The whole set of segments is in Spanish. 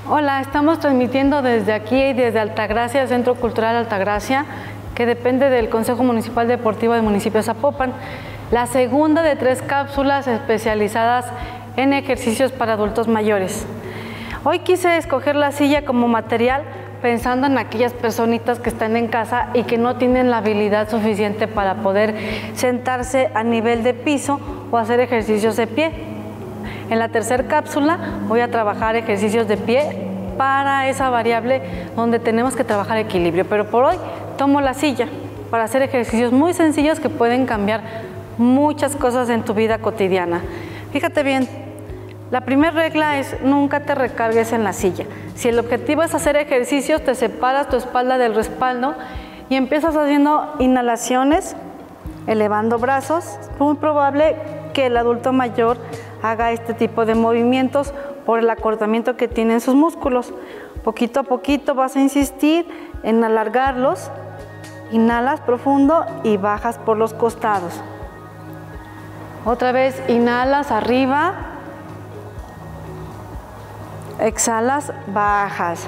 Hola, estamos transmitiendo desde aquí y desde Altagracia, Centro Cultural Altagracia, que depende del Consejo Municipal Deportivo del municipio de Zapopan, la segunda de 3 cápsulas especializadas en ejercicios para adultos mayores. Hoy quise escoger la silla como material pensando en aquellas personitas que están en casa y que no tienen la habilidad suficiente para poder sentarse a nivel de piso o hacer ejercicios de pie. En la tercera cápsula voy a trabajar ejercicios de pie para esa variable donde tenemos que trabajar equilibrio, pero por hoy tomo la silla para hacer ejercicios muy sencillos que pueden cambiar muchas cosas en tu vida cotidiana. Fíjate bien, la primera regla es nunca te recargues en la silla. Si el objetivo es hacer ejercicios, te separas tu espalda del respaldo y empiezas haciendo inhalaciones, elevando brazos. Es muy probable que el adulto mayor haga este tipo de movimientos por el acortamiento que tienen sus músculos. Poquito a poquito vas a insistir en alargarlos. Inhalas profundo y bajas por los costados. Otra vez inhalas arriba. Exhalas, bajas.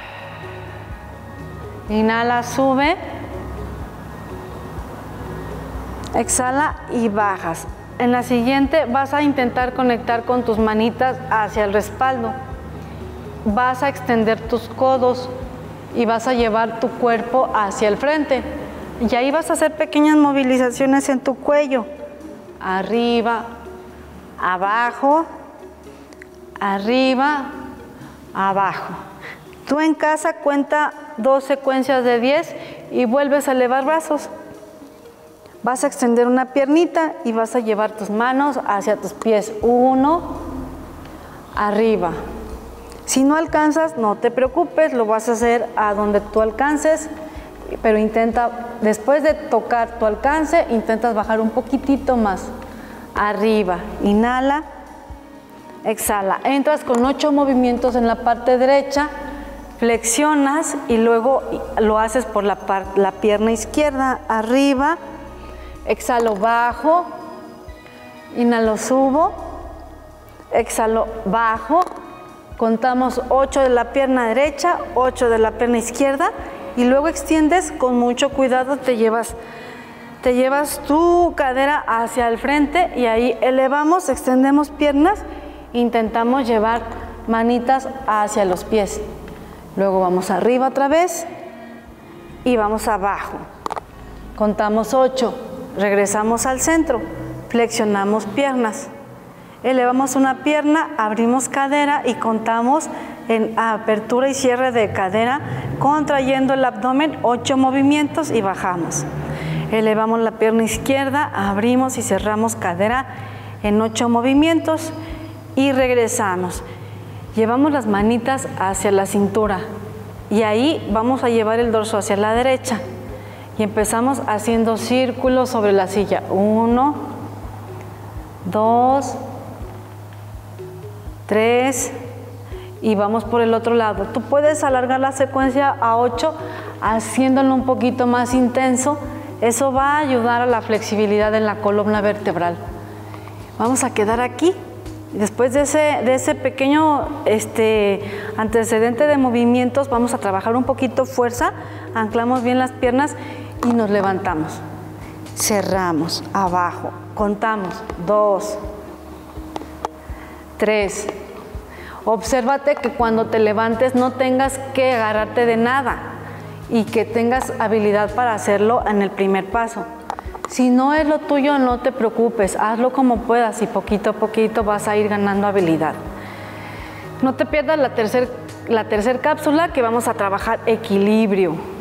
Inhala, sube. Exhala y bajas. En la siguiente vas a intentar conectar con tus manitas hacia el respaldo. Vas a extender tus codos y vas a llevar tu cuerpo hacia el frente. Y ahí vas a hacer pequeñas movilizaciones en tu cuello. Arriba, abajo, arriba, abajo. Tú en casa cuenta 2 secuencias de 10 y vuelves a elevar brazos. Vas a extender una piernita y vas a llevar tus manos hacia tus pies. 1, arriba. Si no alcanzas, no te preocupes, lo vas a hacer a donde tú alcances, pero intenta, después de tocar tu alcance, intentas bajar un poquitito más. Arriba, inhala, exhala. Entras con 8 movimientos en la parte derecha, flexionas y luego lo haces por la pierna izquierda. Arriba, exhalo, bajo, inhalo, subo, exhalo, bajo, contamos 8 de la pierna derecha, 8 de la pierna izquierda y luego extiendes con mucho cuidado, te llevas tu cadera hacia el frente y ahí elevamos, extendemos piernas, intentamos llevar manitas hacia los pies. Luego vamos arriba otra vez y vamos abajo. Contamos 8. Regresamos al centro, flexionamos piernas, elevamos una pierna, abrimos cadera y contamos en apertura y cierre de cadera, contrayendo el abdomen, 8 movimientos y bajamos. Elevamos la pierna izquierda, abrimos y cerramos cadera en 8 movimientos y regresamos. Llevamos las manitas hacia la cintura y ahí vamos a llevar el dorso hacia la derecha. Y empezamos haciendo círculos sobre la silla. 1, 2, 3 y vamos por el otro lado. Tú puedes alargar la secuencia a 8 haciéndolo un poquito más intenso. Eso va a ayudar a la flexibilidad en la columna vertebral. Vamos a quedar aquí. Después de ese pequeño antecedente de movimientos, vamos a trabajar un poquito fuerza. Anclamos bien las piernas y nos levantamos. Cerramos, abajo, contamos 2, 3. Obsérvate que cuando te levantes no tengas que agarrarte de nada y que tengas habilidad para hacerlo en el primer paso. Si no es lo tuyo, no te preocupes, hazlo como puedas y poquito a poquito vas a ir ganando habilidad. No te pierdas la tercera cápsula que vamos a trabajar equilibrio.